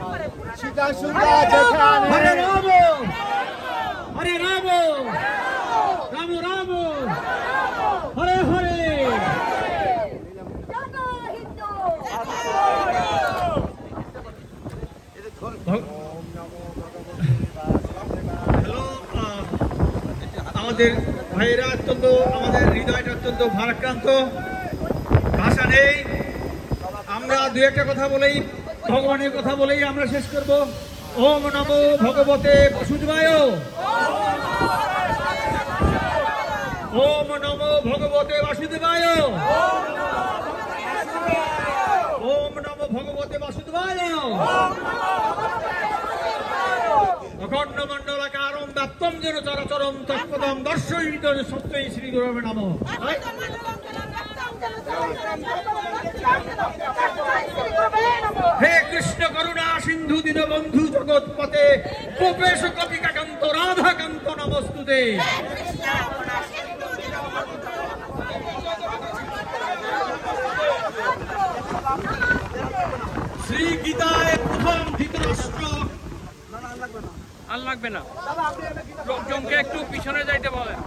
सीधा सुधा जेठानी हरे राम हरे राम राम राम हरे हरे আমাদের ভাইরা অত্যন্ত আমাদের হৃদয়টা অত্যন্ত ভারাক্রান্ত, ভাষা নেই। আমরা দু একটা কথা বলেই ভগবানের কথা বলেই আমরা শেষ করব। ওম নমো ভগবতে বাসুদেবায়, ওম নমো ভগবতে বাসুদেবায়, ওম নমো ভগবতে বাসুদেবায়। অখণ্ড মণ্ডলাকারং ব্যাপ্তং যেন চরাচরং তৎপদং দর্শয়িত সত্যই শ্রী গুরবে নমঃ। হে কৃষ্ণ করুণা সিন্ধু দীনবন্ধু জগৎপতে গোপেশ কপিকাকান্ত রাধাকান্ত নমস্তুতে। শ্রী গীতায় প্রথম ধৃতরাষ্ট্র, আর লাগবে না, লোকজনকে একটু পিছনে যাইতে বলেন।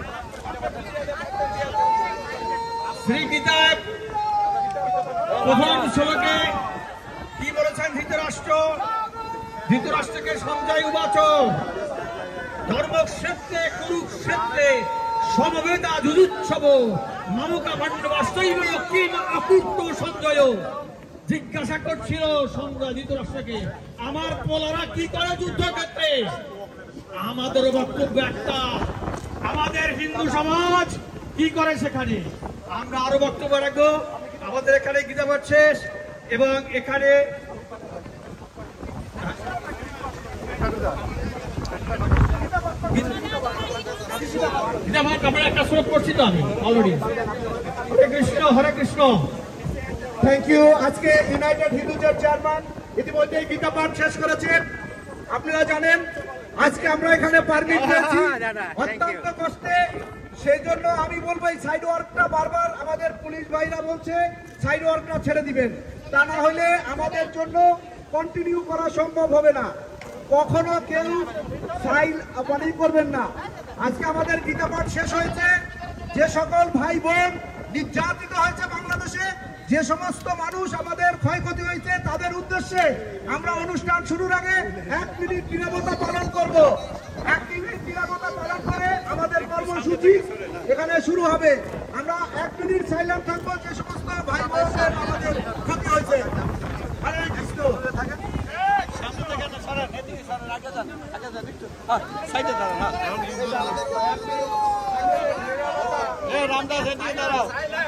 শ্রী গীতায় প্রথম শ্লোকে কি বলেছেন ধৃতরাষ্ট্র? ধৃতরাষ্ট্রকে সঞ্জয় উবাচ ধর্মক্ষেত্রে কুরুক্ষেত্রে সমবেতা যুযুৎসব মামকা পাণ্ডবাস্তৈব কিম অকৃত্য সঞ্জয়। জিজ্ঞাসা করছিল সঞ্জয় ধৃতরাষ্ট্রকে, আমার পোলারা কি করে যুদ্ধক্ষেত্রে? আমাদের বক্তব্য একটা, আমাদের হিন্দু সমাজ কি করে সেখানে। আমরা আরো বক্তব্য রাখবো। আমাদের এখানে গীতাপাঠ শেষ এবং এখানে গীতাপাঠ আমরা একটা শ্লোক করছি তো আমি already. Hare Krishna Hare Krishna. Thank you. আজকে ইউনাইটেড হিন্দুজের চেয়ারম্যান ইতিমধ্যে গীতা পাঠ শেষ করেছেন। আপনারা জানেন আজকে আমরা এখানে পারমিট পেয়েছি অত্যন্ত কষ্টে। সেই জন্য আমি বলবো এই সাইড ওয়ার্কটা বারবার আমাদের পুলিশ ভাইরা বলছে সাইড ওয়ার্কটা ছেড়ে দিবেন, তা না হলে আমাদের জন্য কন্টিনিউ করা সম্ভব হবে না। কখনো কেউ ফাইল বানিয়ে করবেন না। আজকে আমাদের গীতা পাঠ শেষ হয়েছে। যে সকল ভাই বোন নির্যাতিত হয়েছে বাংলাদেশে, যে সমস্ত মানুষ আমাদের ক্ষয়ক্ষতি হয়েছে, তাদের উদ্দেশ্যে আমরা অনুষ্ঠান শুরুর আগে 1 মিনিট নীরবতা পালন করব। 1 মিনিট নীরবতা পালন করে আমাদের কর্মসূচি এখানে শুরু হবে। আমরা 1 মিনিট সাইলেন্ট থাকবো যে সমস্ত ভাই বোনদের আমাদের ক্ষতি হয়েছে। হরে কৃষ্ণ। রামদাস এদিকে দাঁড়াও।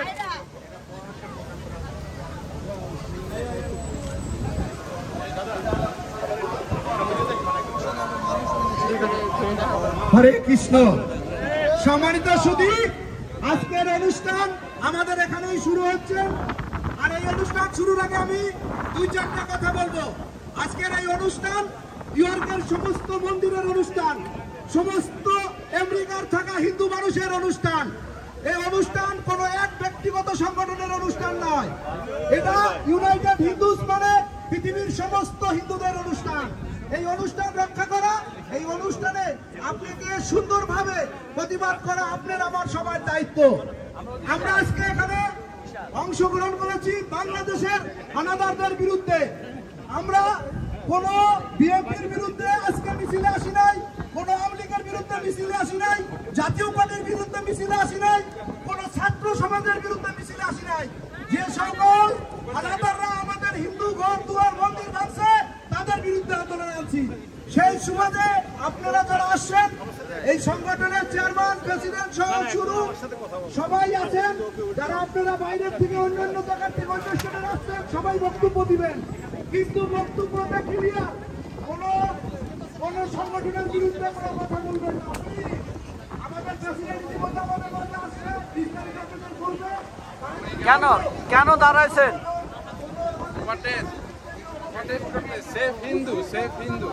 হরে কৃষ্ণ। সম্মানিত সুধী, আজকের অনুষ্ঠান আমাদের এখানেই শুরু হচ্ছে। আর এই অনুষ্ঠান শুরুর আগে আমি 2-4টা কথা বলবো। আজকের এই অনুষ্ঠান ইয়র্কের সমস্ত মন্দিরের অনুষ্ঠান, সমস্ত আমেরিকার থাকা হিন্দু মানুষের অনুষ্ঠান। এই অনুষ্ঠান কোনো এক ব্যক্তিগত সংগঠনের অনুষ্ঠান নয়, এটা ইউনাইটেড হিন্দুস মানে পৃথিবীর সমস্ত হিন্দুদের অনুষ্ঠান। এই অনুষ্ঠান রক্ষা করা, এই অনুষ্ঠানে আপনাকে সুন্দরভাবে প্রতিবাদ করা আপনার আমার সবার দায়িত্ব। আমরা আজকে এখানে অংশগ্রহণ করেছি বাংলাদেশের হানাদারদের বিরুদ্ধে। আমরা কোন বিএনপির বিরুদ্ধে আজকে মিছিলে আসি নাই, কোন আওয়ামী লীগের বিরুদ্ধে মিছিলে আসি নাই, জাতীয় পার্টির বিরুদ্ধে মিছিলে আসি নাই, কোন ছাত্র সমাজের বিরুদ্ধে মিছিলে আসি নাই। যে সকল হানাদাররা আমাদের হিন্দু ঘর দুয়ার মন্দির ভাঙছে তাদের বিরুদ্ধে আন্দোলন আনছি। সেই সুবাদে আপনারা যারা আসছেন, এই সংগঠনের চেয়ারম্যান প্রেসিডেন্ট সহ শুরু সবাই আছেন, যারা আপনারা বাইরের থেকে অন্যান্য জায়গার থেকে অন্য স্টেটে আসছেন, সবাই বক্তব্য দিবেন। কিন্তু বক্তব্যটা ক্লিয়ার, কোন সংগঠনের বিরুদ্ধে কোনো কথা বলবেন না। আমাদের প্রেসিডেন্ট ইতিমধ্যে আমাদের মাঝে আসছে, বিস্তারিত আপনাদের বলবে। কেন দাঁড়াইছেন? Safe Hindu, safe Hindu.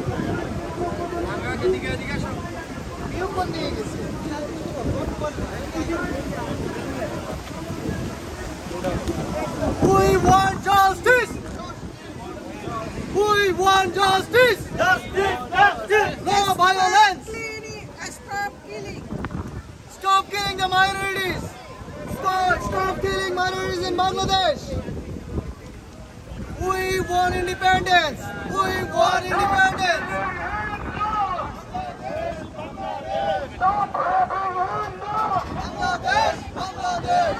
এদিকে আসো। We want justice! We want justice! Justice, justice! No violence! Stop killing! Stop killing the minorities! Stop killing minorities in Bangladesh! We want independence! We want independence! Bangladesh! Bangladesh!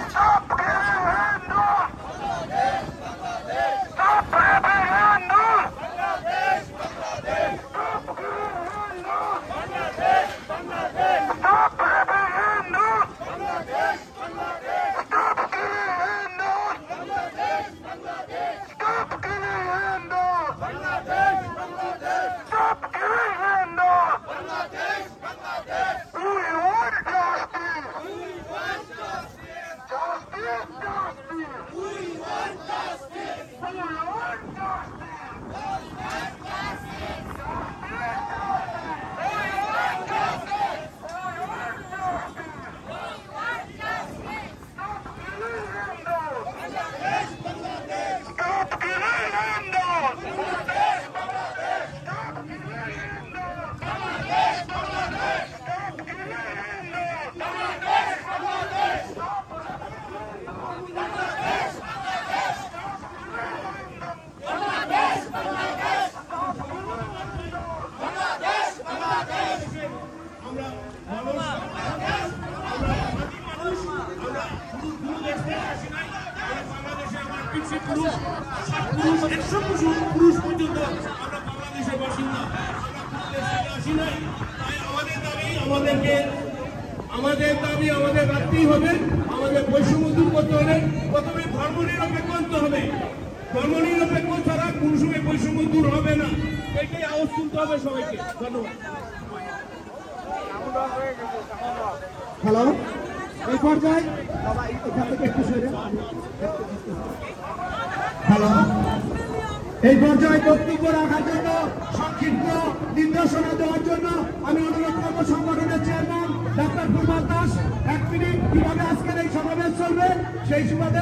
পুরুষ পর্যন্ত আমরা বাংলাদেশের বাসিন্দা, আসি নাই। তাই আমাদের দাবি আমাদের রাখতেই হবে। আমাদের বৈষম্য দূর করতে হলে প্রথমে ধর্ম নিরপেক্ষ আনতে হবে। ধর্ম নিরপেক্ষ ছাড়া কোন সময় বৈষম্য দূর হবে না। এটাই আওয়াজ তুলতে হবে সবাইকে। ধন্যবাদ। হ্যালো, এই পর্যায়ে হ্যালো, এই পর্যায়ে বক্তব্য রাখার জন্য সংক্ষিপ্ত নির্দেশনা দেওয়ার জন্য আমি অনুরোধ করবো সংগঠনের chairman doctor Prabhat Das. 1 minute কিভাবে আজকের এই সমাবেশ চলবে সেই সুবাদে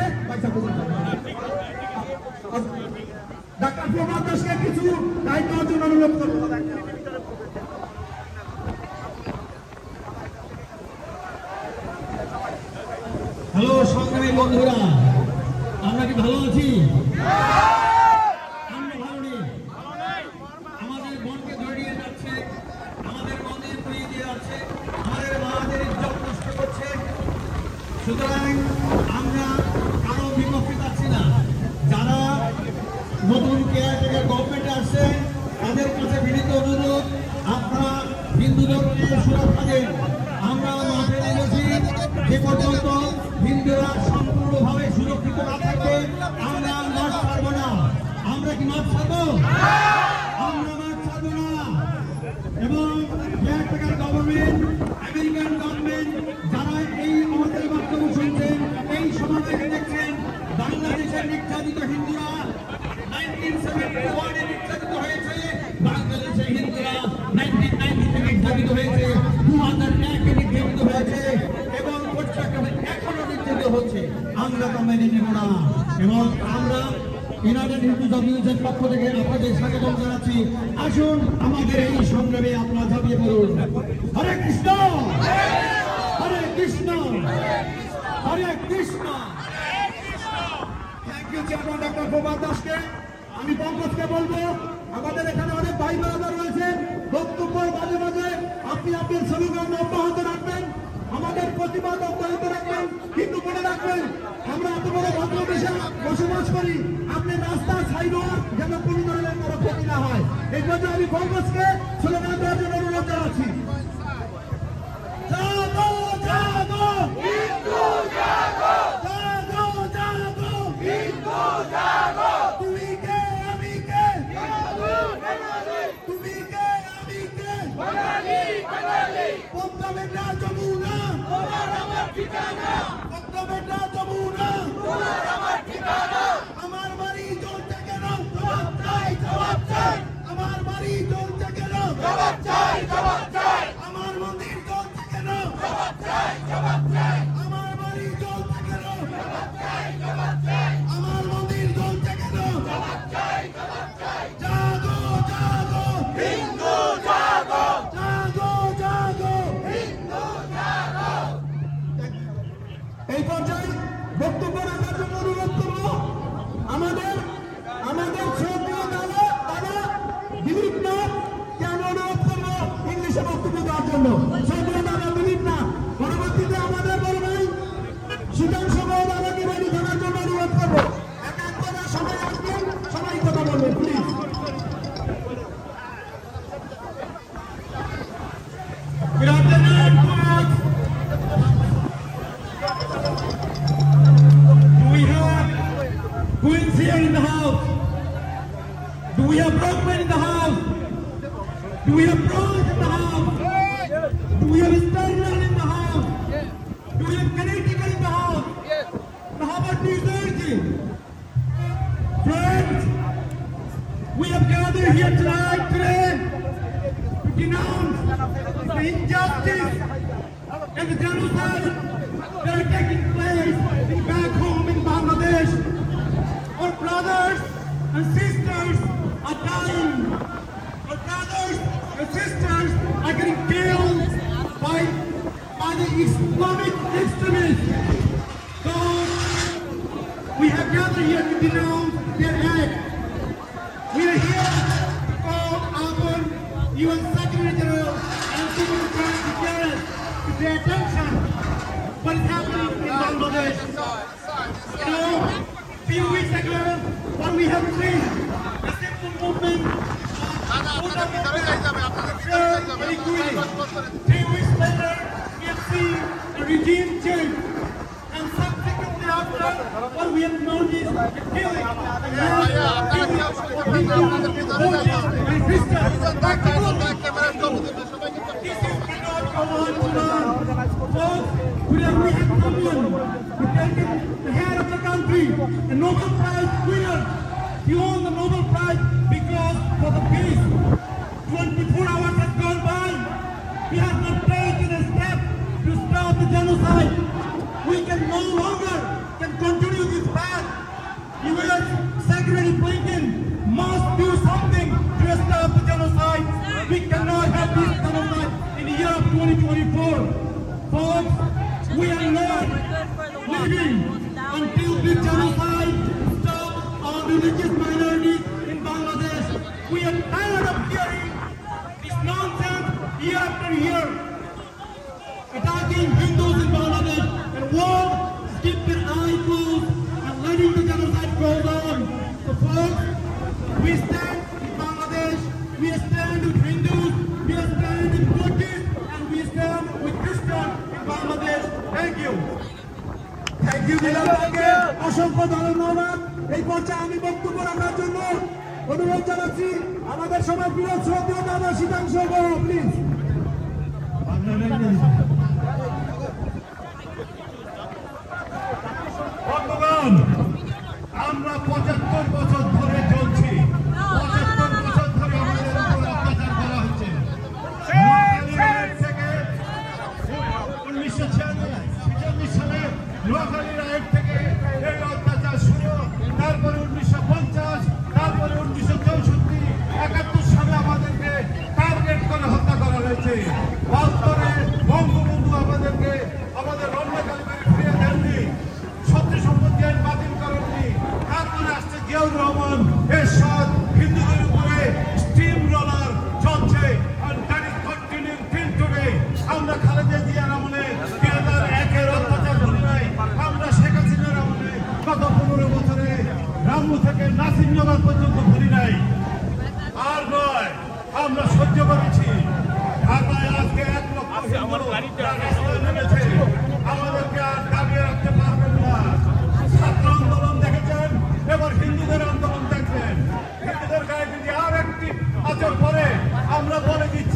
ডাক্তার প্রভাত দাসকে কিছু দায়িত্ব দেওয়ার জন্য অনুরোধ করবো। হ্যালো সংগ্রামী বন্ধুরা, আমরা কি ভালো আছি? আমরা ভালো নেই। আমাদের মনকে জড়িয়ে যাচ্ছে, আমাদের মনে পুড়িয়ে দিয়ে যাচ্ছে, আমাদের মাদের ইজ্জত নষ্ট করছে। সুতরাং আমরা কারো বিপক্ষে যাচ্ছি না। যারা নতুন কেয়ারটেকার গভর্নমেন্টে আসছে তাদের কাছে বিনীত অনুরোধ, আপনারা হিন্দুদেরকে সুরক্ষা দেন। আমরা মাঠে নেমেছি, যে পর্যন্ত হিন্দুরা সম্পূর্ণভাবে সুরক্ষিত না থাকবে আমরা মাঠ ছাড়বো না। আমরা কি মাঠ ছাড়বো? আমরা মাঠ ছাড়বো না। এবং কেয়ারটেকার গভর্নমেন্ট, আমেরিকান গভর্নমেন্ট যারা এই আমাদের বক্তব্য শুনছেন, এই সমাবেশে দেখছেন, বাংলাদেশের নির্যাতিত হিন্দুরা 1971 নির্যাতিত হয়েছে, বাংলাদেশের হিন্দুরা 1990 নির্যাতিত হয়েছে, 2001 নির্যাতিত হয়েছে এবং এখনো নির্যাতিত হচ্ছে। আমরা তা মেনে নেব না। এবং আমরা ইউনাইটেড হিন্দু জমিউজের পক্ষ থেকে আপনাদের স্বাগত জানাচ্ছি। আসুন আমাদের এই সংগ্রামে আপনারা ঝাঁপিয়ে পড়ুন। Hare Krishna, Hare Krishna, Hare Krishna. Thank you chairman doctor Prabhat দাসকে। আমি পঙ্কজকে বলবো, আমাদের এখানে অনেক ভাই বোনেরা রয়েছে, বক্তব্য মাঝে মাঝে আপনি আপনার স্লোগান অব্যাহত রাখবেন, আমাদের প্রতিবাদ অব্যাহত রাখবেন, কিন্তু মনে রাখবেন আমরা এত বড় ভদ্রদেশে বসবাস করি, আপনি রাস্তা সাইডওয়ার যেন কোনো ধরনের কোনো ক্ষতি না হয়। এই জন্য আমি পঙ্কজকে স্লোগান দেওয়ার জন্য অনুরোধ জানাচ্ছি। জাগো জাগো হিন্দু জাগো, জাগো জাগো হিন্দু জাগো, তুমি কে আমি কে, তুমি কে আমি কে, বাঙালি বাঙালি, পদ্মা মেঘনা যমুনা তোমার আমার ঠিকানা, পদ্মা মেঘনা যমুনা তোমার আমার ঠিকানা। আমার বাড়ি জ্বলছে কেন, জবাব চাই জবাব চাই, আমার বাড়ি জ্বলছে কেন, জবাব চাই জবাব চাই। Do we have bronze in the house? Do we have Sterling in the house? Do we have Connecticut in the house? And how about New Jersey? Friends, we have gathered here today to denounce the injustice and the genocide that are taking place back home in Bangladesh. Our brothers and sisters are dying. Our brothers and sisters are getting killed by the Islamic extremists. So we have gathered here to denounce their act. We are here to call upon UN Secretary General Antonio Guterres to pay attention what is happening in Bangladesh. You know, a few weeks ago, what we have seen, a simple movement of equity. 3 weeks later, we have seen a regime change. And subsequently after, what we have noticed is the killing of Christians. This cannot go on. Folks, today we have someone who taken the head of the country, the Nobel Prize winner. He won the Nobel Prize because for the peace. 24 hours has gone by. He has not taken a step to stop the genocide. We can no longer continue this path. U.S. Secretary Blinken must do something to stop the genocide. We cannot have this genocide in the year of 2024. Folks, we are not living until this genocide stops all religious minorities in Bangladesh. We are tired of hearing this nonsense year after year, attacking Hindus in Bangladesh and won't keep their eye closed and letting the genocide go on. So folks, we stand with Bangladesh, we stand with Hindus, we stand with Buddhists, and we stand with Christians in Bangladesh. Thank you. Thank you, বিলালকে অসংখ্য ধন্যবাদ। এই পর্যায়ে আমি বক্তব্য রাখার জন্য অনুরোধ জানাচ্ছি আমাদের সবার প্রিয় শ্রদ্ধেয় দাদা শীতাংশ প্লিজ। বন্ধুগণ, আমরা 75 বছর ধরে চলছি। 75 বছর ধরে আমাদের উপর অত্যাচার করা হচ্ছে। থেকে 1946 সালে নোয়াখালী রাইট থেকে এই অত্যাচার শুরু, তারপরে 1950, তারপরে 1964, 71 সালে আমাদেরকে টার্গেট করে হত্যা করা হয়েছে। বাস্তবে বঙ্গবন্ধু আমাদেরকে আমাদের রণকালীবাড়ি ফিরিয়ে দেননি, সত্যি সম্পত্তি আইন বাতিল করেননি। তারপরে আসছে জিয়াউর রহমান, এরশাদ, হিন্দুদের উপরে স্টিম রোলার চলছে। আর that is continuing till today. আমরা খালেদা জিয়ার আমলে 2001-এর অত্যাচার ভুলি নাই। আমরা শেখ হাসিনার আমলে গত 15 বছরে রামু থেকে নাসিরনগর পর্যন্ত ভুলি নাই। আর নয়, আমরা সহ্য করেছি। ঢাকায় আজকে 1 লক্ষ রাস্তায় নেমেছে। আমাদেরকে আর দাবিয়ে রাখতে পারবেন না। ছাত্র আন্দোলন দেখেছেন, এবার হিন্দুদের আন্দোলন দেখবেন। হিন্দুদের গায়ে যদি আর একটি আচর পরে আমরা বলে দিচ্ছি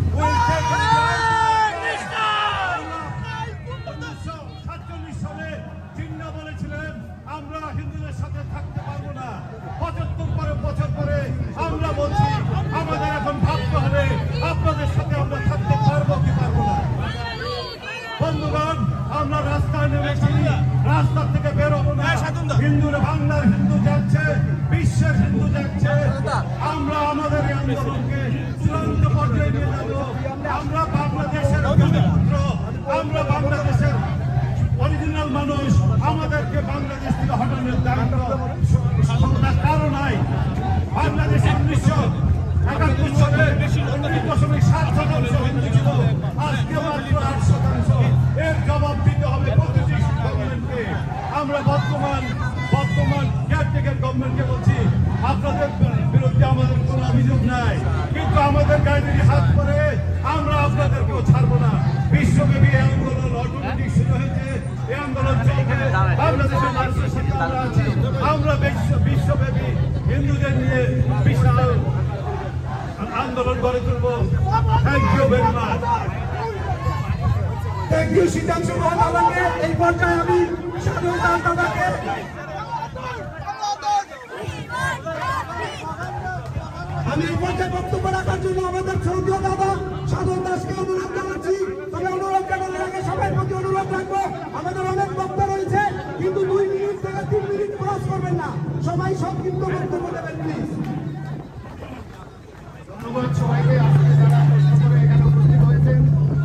1947 সালে জিন্না বলেছিলেন আমরা হিন্দুদের সাথে থাকতে পারবো না। 75 বছর পরে আমরা বলছি আমাদের এখন ভাবতে হবে আপনাদের সাথে আমরা থাকতে পারবো কি পারবো না। বন্ধুগণ, আমরা রাস্তায় নেমেছি, রাস্তা থেকে বেরোবো না। হিন্দুরা, বাংলার হিন্দু যাচ্ছে, বিশ্বের হিন্দু যাচ্ছে। আমরা আমাদের এই আন্দোলনকে চূড়ান্ত পর্যায়ে নিয়ে যাবো। আমরা বাংলাদেশের পুত্র, আমরা বাংলাদেশের অরিজিনাল মানুষ। আমাদেরকে বাংলাদেশ থেকে হটানোর দায়িত্ব কারো নাই। বাংলাদেশে 1971 সালে 19.7% হিন্দু ছিল, আজকে মাত্র 8%। এর জবাব দিতে হবে প্রতিটি গভর্নমেন্টকে। আমরা বর্তমান কেয়ারটেকার গভর্নমেন্টকে বলছি আপনাদের বিরুদ্ধে আমাদের কোনো অভিযোগ নাই, কিন্তু আমাদের গায়ে যদি হাত করে আমরা আপনাদেরকেও ছাড়বো না। বিশ্বব্যাপী এই আন্দোলন অটোমেটিক শুরু হয়েছে, এই আন্দোলন চলবে। বাংলাদেশের মানুষের সাথে আমরা আছি। আমরা বিশ্বব্যাপী হিন্দুদের নিয়ে বিশাল আন্দোলন গড়ে তুলব। Thank you very much. Thank you Siddhanshu দাদাকে। এই পর্যায়ে আমি সাধন দাস দাদাকে আমি এই পর্যায়ে বক্তব্য রাখার জন্য আমাদের শ্রদ্ধেয় দাদা সাধন দাসকে অনুরোধ জানাচ্ছি। তবে অনুরোধ জানানোর আগে সবার প্রতি অনুরোধ রাখবো, আমাদের অনেক বক্তব্য রয়েছে, কিন্তু 2 মিনিট থেকে 3 মিনিট ক্রস করবেন না, সবাই সংক্ষিপ্ত বক্তব্য দেবেন প্লিজ। ধন্যবাদ সবাইকে, আজকে যারা কষ্ট করে এখানে উপস্থিত হয়েছেন।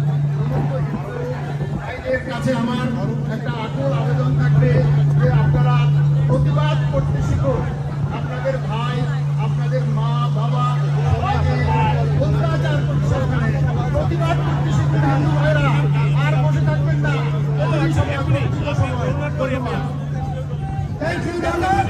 ভাইদের কাছে আমার একটা আকুল আবেদন থাকবে যে আপনারা প্রতিবাদ করতে শিখুন। আপনাদের ভাই, আপনাদের মা, বাবা সবাইকে অত্যাচার করছে ওখানে, প্রতিবাদ করতে শিখুন হিন্দু ভাইরা, আর বসে থাকবেন না। থ্যাংক ইউ দাদা।